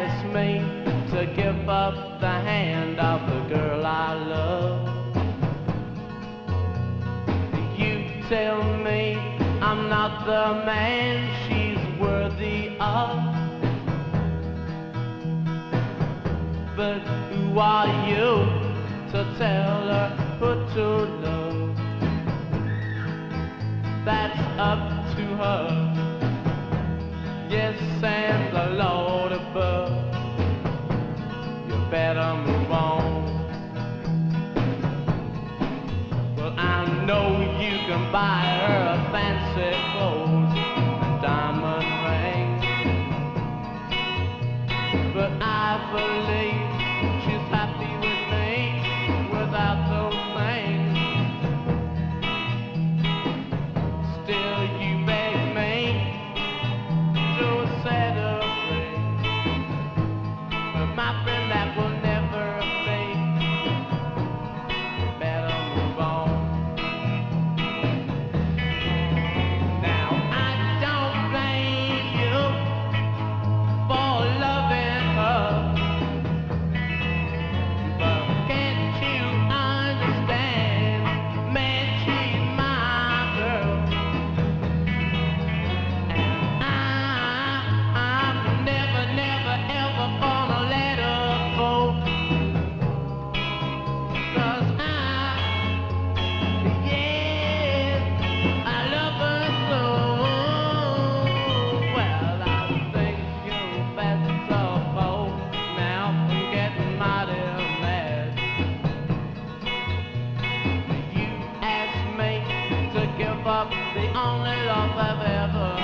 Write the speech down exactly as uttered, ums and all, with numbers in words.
ask me to give up the hand of the girl I love. You tell me I'm not the man she's worthy of. But who are you to tell her who to love? That's up to her. Yes, and the Lord above. You better move on. Well, I know you can buy her a fancy clothes and diamond ring, but I believe she's happy with me without those things. Still, you beg me to set her free, but my friend, that will never be. Better move on. Now, I don't blame you for loving her, but can't you understand, man, she's my girl, and I, I'm never, never, ever gonna let her go, 'cause I, yes, I love her so. Well, I think you're better both now from getting mighty mad. You asked me to give up the only love I've ever